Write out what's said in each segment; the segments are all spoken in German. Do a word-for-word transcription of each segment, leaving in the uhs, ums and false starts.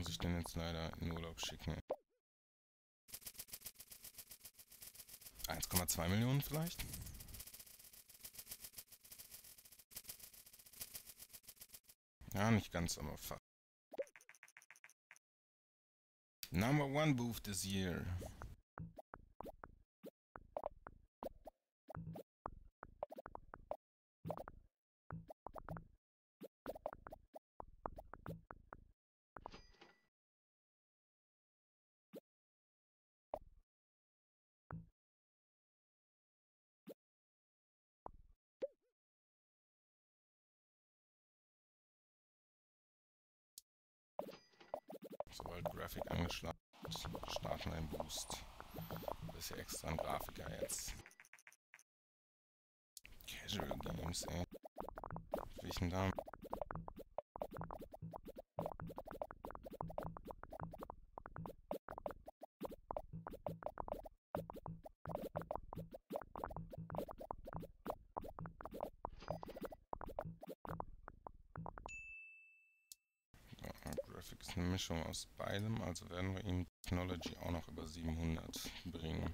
muss ich den jetzt leider in Urlaub schicken. eins Komma zwei Millionen vielleicht? Ja, nicht ganz, aber fast. Number one booth this year. Sobald Graphic angeschlagen ist, starten wir einen Boost. Das ist ja extra ein Grafiker jetzt. Casual Games, ey. Was will ich denn da? Graphic ist eine Mischung aus beidem, also werden wir ihm Technology auch noch über siebenhundert bringen.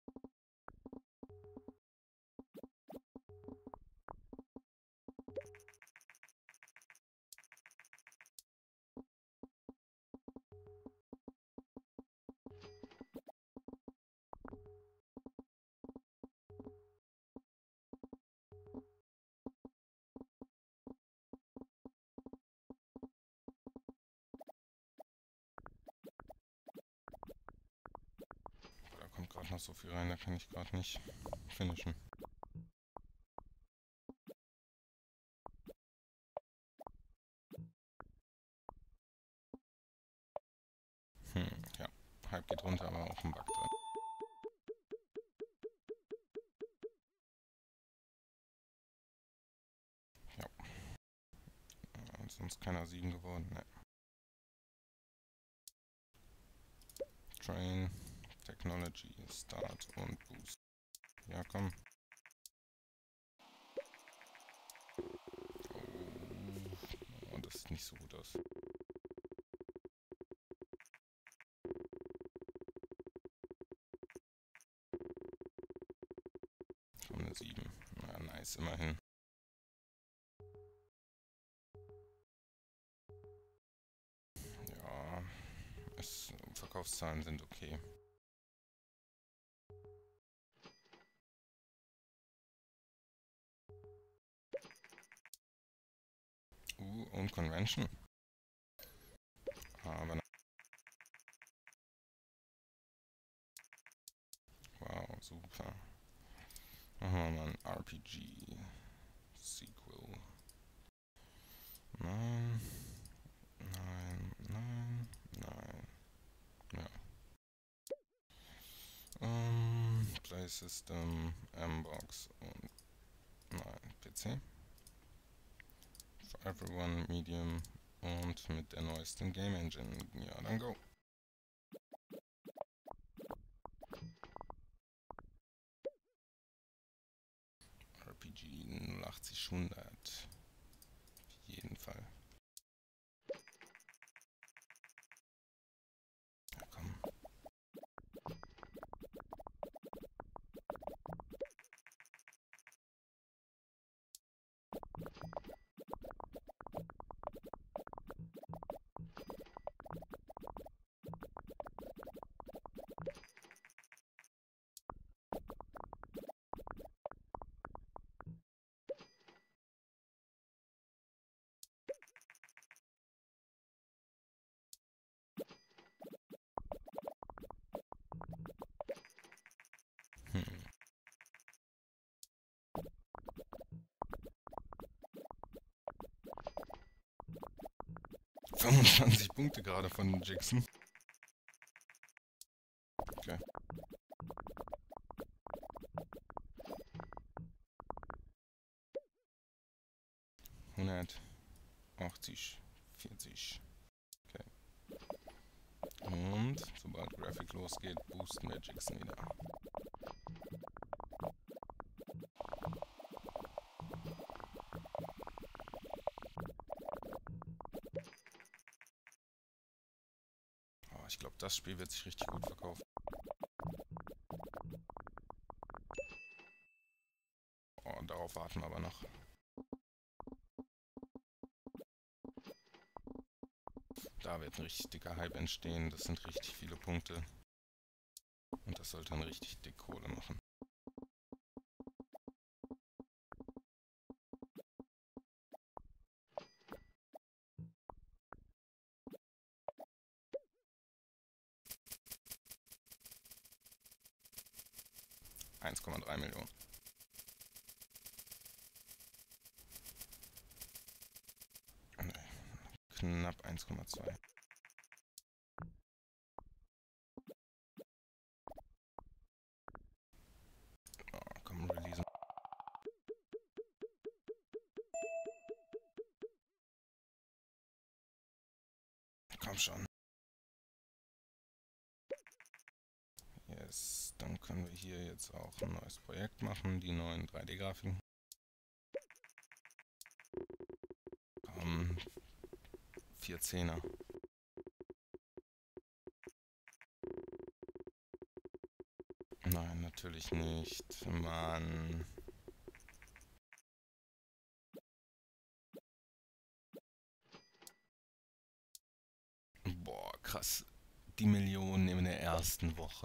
Gerade noch so viel rein, da kann ich gerade nicht finishen. Hm, ja. Hype geht runter, aber auch ein Bug drin. Ja. Äh, sonst keiner sieben geworden, ne. Train, Technology, Start und Boost. Ja, komm. Oh, das sieht nicht so gut aus. Schon eine sieben. Na, nice, immerhin. Ja, es, Verkaufszahlen sind okay. Uh, und Convention. Aber na wow, super. Machen wir mal ein R P G Sequel. Nein, nein, nein, nein. Ja. Um, Play System, M-Box und nein, P C. For Everyone, Medium und mit der neuesten Game Engine. Ja, dann go. R P G null achtzig hundert. Auf jeden Fall. Ja, komm. Hm. fünfundzwanzig Punkte gerade von Jackson. Okay. hundertachtzig, vierzig. Okay. Und sobald Graphic losgeht, boosten wir Jackson wieder. ich glaube, das Spiel wird sich richtig gut verkaufen. Oh, darauf warten wir aber noch. Da wird ein richtig dicker Hype entstehen. Das sind richtig viele Punkte. Und das sollte dann richtig dick Kohle machen. eins Komma drei Millionen. Nee, knapp eins Komma zwei. Oh, komm, releasen. Komm schon. Yes, dann können wir hier jetzt auch ein neues Projekt machen, die neuen drei D-Grafiken. Komm, vier Zehner. Nein, natürlich nicht. Mann. Boah, krass. Die Millionen in der ersten Woche.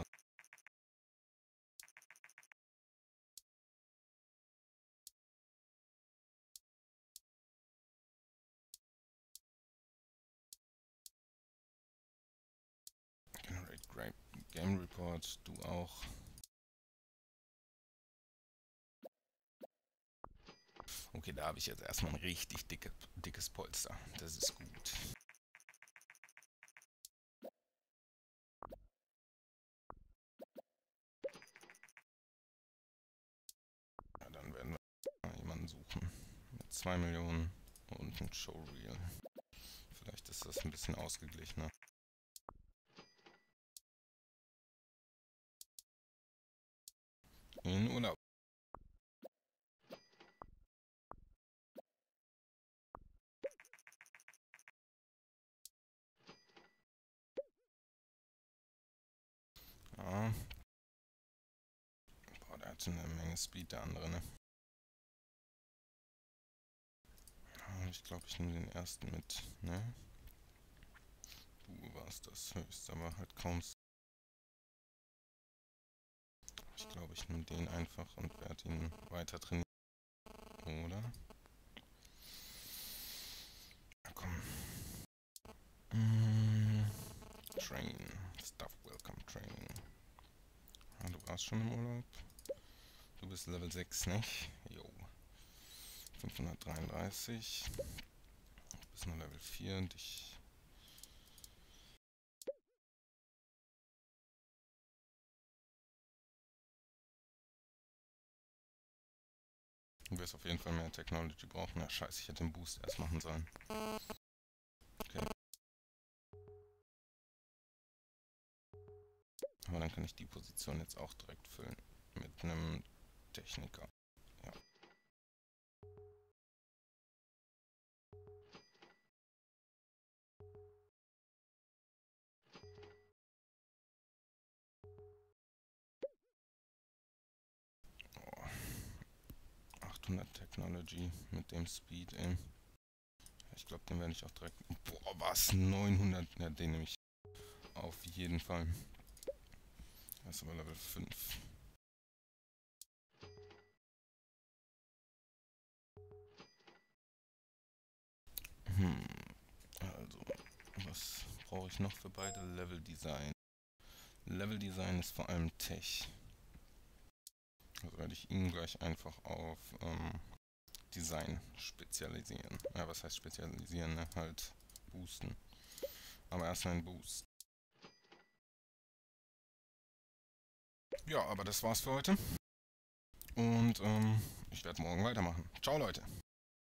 Generate Great Game Report, du auch. Okay, da habe ich jetzt erstmal ein richtig dicke, dickes Polster. Das ist gut. Ja, dann werden wir jemanden suchen. Mit zwei Millionen und ein Showreel. Vielleicht ist das ein bisschen ausgeglichener. In Urlaub. Ja. Boah, der hat eine Menge Speed, der andere, ne? Ja, ich glaube, ich nehme den ersten mit, ne? Du warst das höchste, aber halt kaum. Ich glaube, ich nehme den einfach und werde ihn weiter trainieren. Oder? Ja, komm. Mm, Train. Stuff Welcome Training. Ah, du warst schon im Urlaub. Du bist Level sechs, nicht? Jo. fünfhundertdreiunddreißig. Du bist nur Level vier und ich... Du wirst auf jeden Fall mehr Technology brauchen. Ja, scheiße, ich hätte den Boost erst machen sollen. Okay. Aber dann kann ich die Position jetzt auch direkt füllen. Mit einem Techniker. Ja. Oh. achthundert Technology mit dem Speed, ey. Ich glaube, den werde ich auch direkt... Boah, was? neunhundert? Ja, den nehme ich auf jeden Fall. Das ist aber Level fünf. Hm. Also, was brauche ich noch für beide? Level Design. Level Design ist vor allem Tech. Also werde ich ihn gleich einfach auf ähm, Design spezialisieren. Ja, was heißt spezialisieren? Ne? Halt boosten. Aber erst ein Boost. Ja, aber das war's für heute. Und ähm, ich werde morgen weitermachen. Ciao, Leute.